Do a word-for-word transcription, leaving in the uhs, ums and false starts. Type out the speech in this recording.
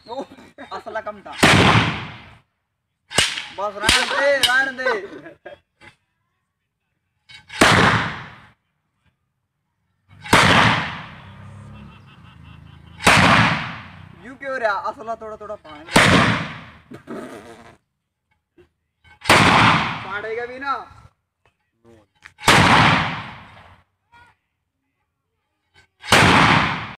ओ असला कम था बस रहने दे रहने दे यू क्यों रहा असला थोड़ा थोड़ा पानी पाड़ेगा भी ना।